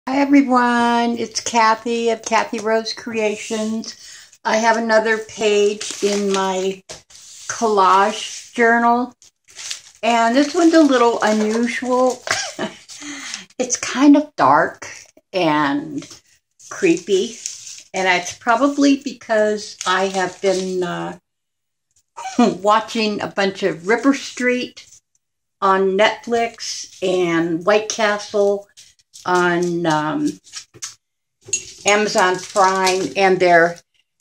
Hi everyone, it's Kathy of Kathy Rose Creations. I have another page in my collage journal, and this one's a little unusual. It's kind of dark and creepy, and it's probably because I have been watching a bunch of Ripper Street on Netflix and White Castle on Amazon Prime, and their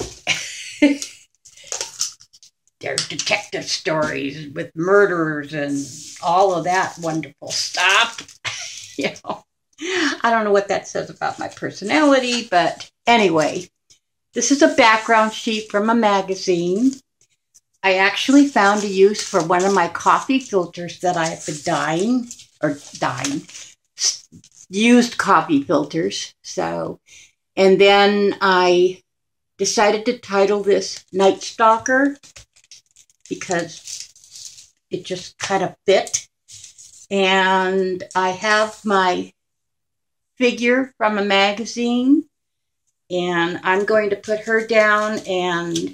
detective stories with murderers and all of that wonderful stuff. you know, I don't know what that says about my personality, but anyway, this is a background sheet from a magazine. I actually found a use for one of my coffee filters that I have been used coffee filters. And then I decided to title this Night Stalker because it just kind of fit. And I have my figure from a magazine, and I'm going to put her down, and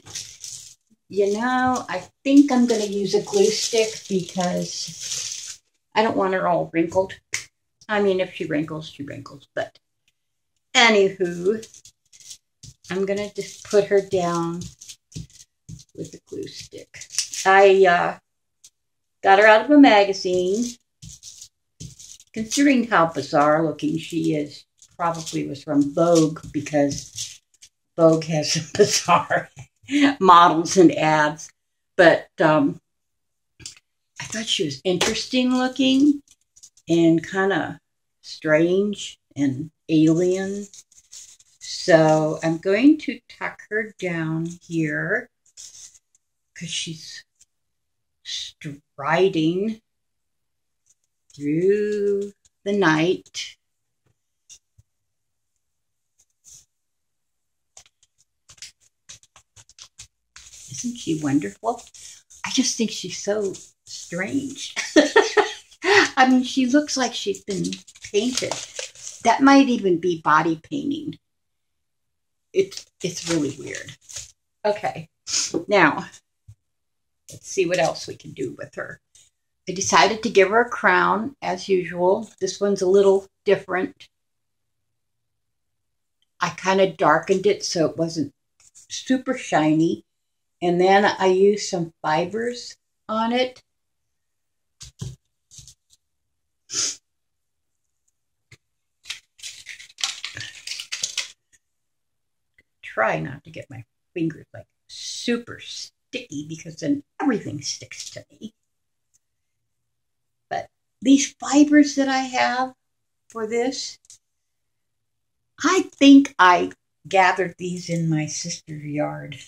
I think I'm going to use a glue stick because I don't want her all wrinkled. I mean, if she wrinkles, she wrinkles. But anywho, I'm going to just put her down with a glue stick. I got her out of a magazine. Considering how bizarre looking she is, probably was from Vogue, because Vogue has some bizarre models and ads. But I thought she was interesting looking and kind of strange and alien. So I'm going to tuck her down here because she's striding through the night. Isn't she wonderful? I just think she's so strange. I mean, she looks like she's been painted. That might even be body painting. It's really weird. Okay, now let's see what else we can do with her. I decided to give her a crown, as usual. This one's a little different. I kind of darkened it so it wasn't super shiny. And then I used some fibers on it. Try not to get my fingers like super sticky, because then everything sticks to me. But these fibers that I have for this, I think I gathered these in my sister's yard.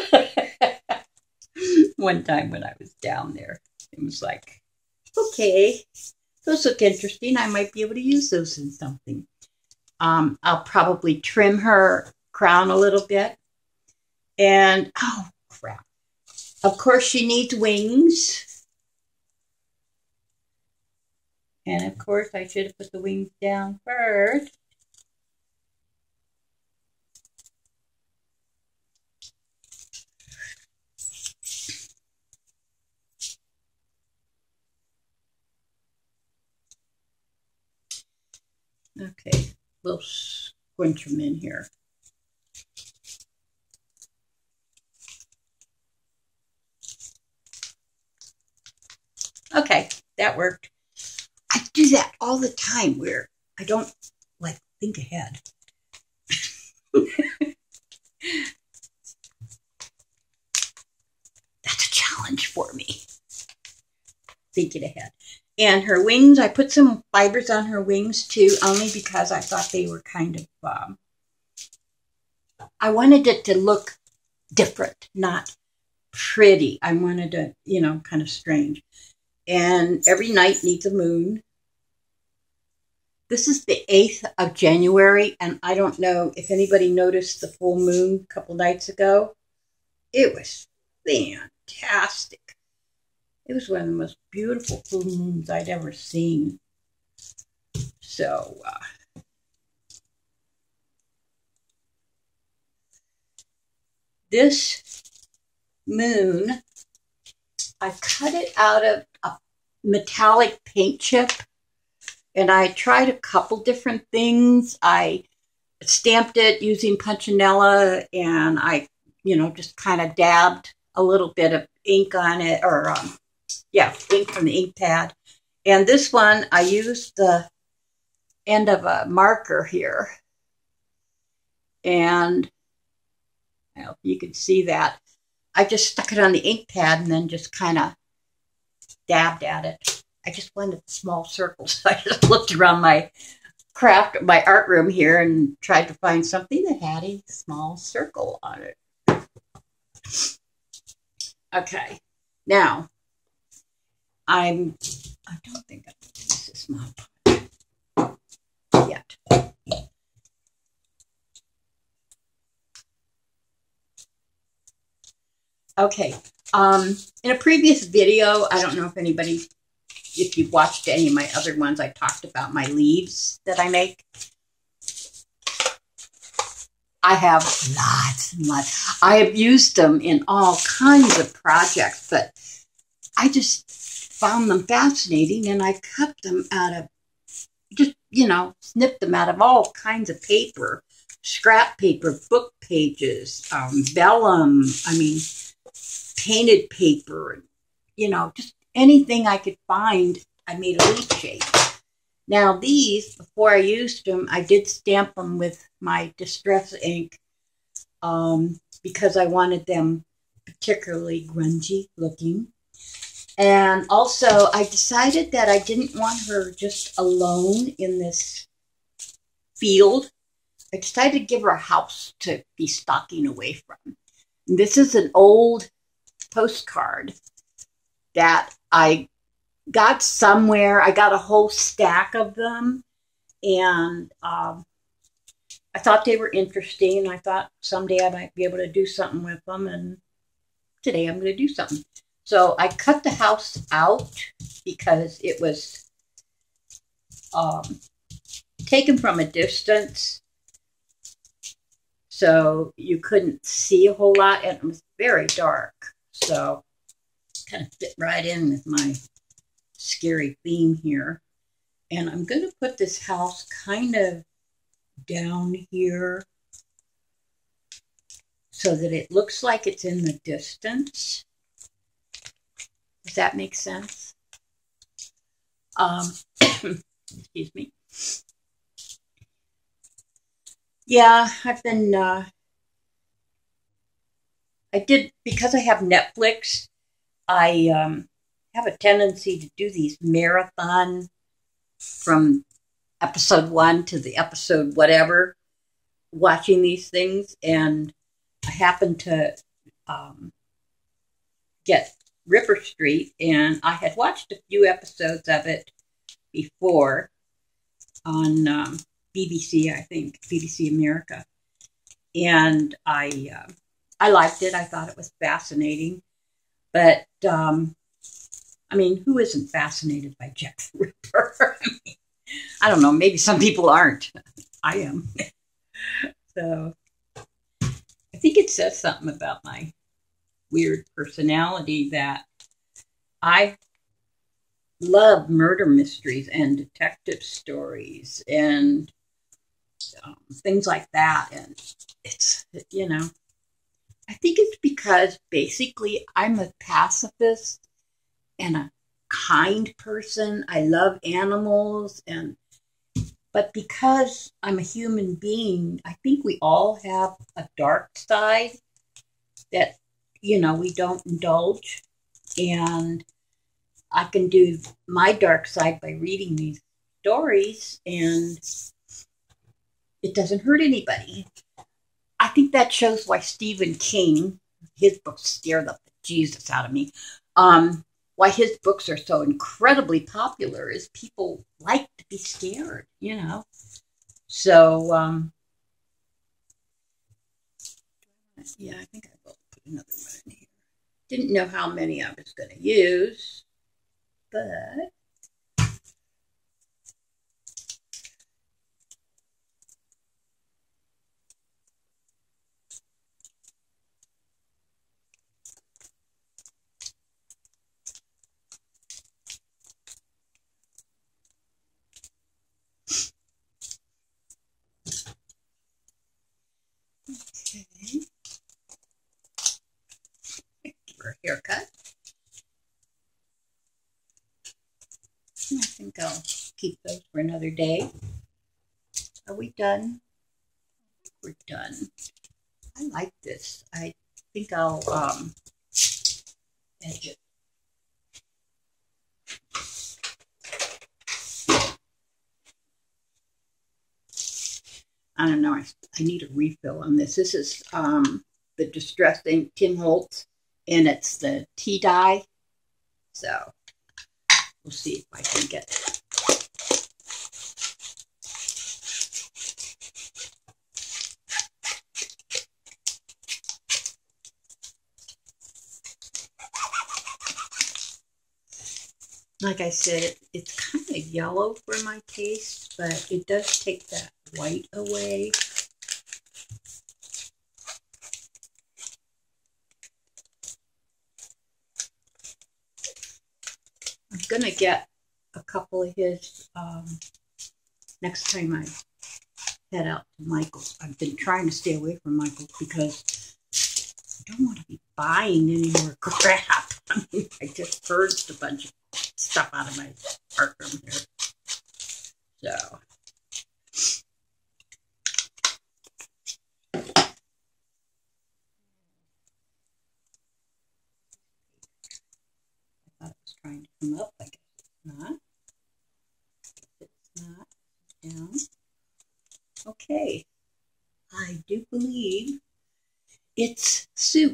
One time when I was down there, it was like, okay, those look interesting. I might be able to use those in something. I'll probably trim her crown a little bit. And, oh, crap. Of course, she needs wings. And, of course, I should have put the wings down first. Okay, we'll squinch them in here. Okay, that worked. I do that all the time where I don't think ahead. That's a challenge for me, thinking ahead. And her wings, I put some fibers on her wings too, only because I thought they were kind of, I wanted it to look different, not pretty. I wanted to, kind of strange. And every night needs a moon. This is the 8th of January, and I don't know if anybody noticed the full moon a couple nights ago. It was fantastic. It was one of the most beautiful full moons I'd ever seen. So, This moon, I cut it out of a metallic paint chip, and I tried a couple different things. I stamped it using punchinella, and I, just kind of dabbed a little bit of ink on it, or ink from the ink pad. And this one, I used the end of a marker here, and I hope you can see that. I just stuck it on the ink pad and then just kind of dabbed at it. I just wanted small circles. I just looked around my art room here and tried to find something that had a small circle on it. Okay, now I don't think I'm going to use this Mod Podge yet. Okay, in a previous video, I don't know if you've watched any of my other ones, I talked about my leaves that I make. I have lots and lots. I have used them in all kinds of projects, but I just found them fascinating, and I cut them out of, just, snipped them out of all kinds of paper, scrap paper, book pages, vellum, painted paper, just anything I could find, I made a leaf shape. Now these, before I used them, I did stamp them with my distress ink because I wanted them particularly grungy looking. And also I decided that I didn't want her just alone in this field. I decided to give her a house to be stalking away from. And this is an old postcard that I got somewhere. I got a whole stack of them, and I thought they were interesting. I thought someday I might be able to do something with them, and today I'm going to do something. So I cut the house out because it was taken from a distance, so you couldn't see a whole lot, and it was very dark. So kind of fit right in with my scary theme here. And I'm going to put this house kind of down here so that it looks like it's in the distance. Does that make sense? Excuse me. Yeah, I've been, because I have Netflix, I have a tendency to do these marathon from episode 1 to the episode whatever, watching these things, and I happened to get Ripper Street, and I had watched a few episodes of it before on BBC, I think, BBC America, and I liked it. I thought it was fascinating, but who isn't fascinated by Jack the Ripper? I don't know. Maybe some people aren't. I am. So I think it says something about my weird personality that I love murder mysteries and detective stories and things like that. And it's, I think it's because basically I'm a pacifist and a kind person. I love animals, but because I'm a human being, I think we all have a dark side that, we don't indulge. And I can do my dark side by reading these stories, and it doesn't hurt anybody. I think that shows why Stephen King, his books scare the Jesus out of me. Why his books are so incredibly popular is people like to be scared, So, yeah, I think I will put another one in here. Didn't know how many I was going to use, but Okay. Give her a haircut. I think I'll keep those for another day. Are we done? We're done. I like this. I think I'll edge it. I don't know. I need a refill on this. This is the Distress Ink Tim Holtz, and it's the tea dye. So we'll see if I can get it. Like I said, it's kind of yellow for my taste, but it does take that white away. I'm going to get a couple of his next time I head out to Michael's. I've been trying to stay away from Michael's because I don't want to be buying any more crap. I mean, I just purged a bunch of stuff out of my art room here. So. I thought it was trying to come up. I guess it's not. It's not. Down. Okay. I do believe it's soup.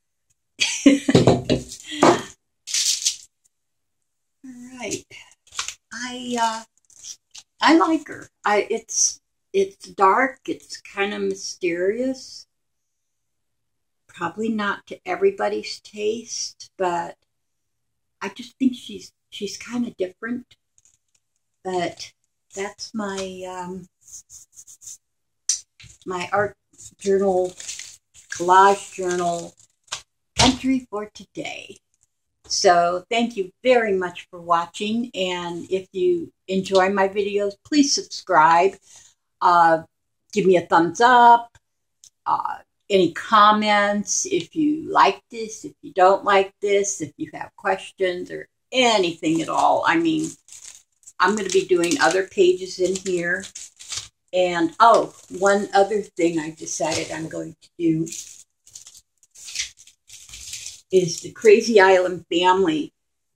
All right. I like her. It's dark. It's kind of mysterious. Probably not to everybody's taste, but I just think she's kind of different. But that's my my art journal, collage journal entry for today. So thank you very much for watching, and if you enjoy my videos, please subscribe. Give me a thumbs up. Any comments, if you like this, if you don't like this, if you have questions or anything at all. I mean, I'm going to be doing other pages in here. And, oh, one other thing I decided I'm going to do is the Crazy Island Family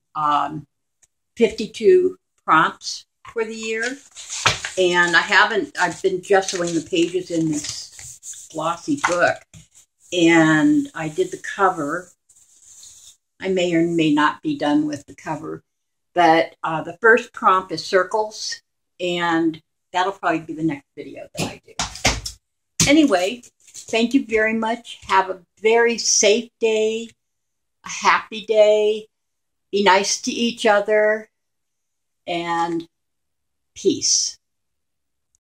52 prompts for the year. And I've been jostling the pages in this glossy book. And I did the cover. I may or may not be done with the cover. But the first prompt is circles. And that'll probably be the next video that I do. Anyway, thank you very much. Have a very safe day. A happy day. Be nice to each other. And peace.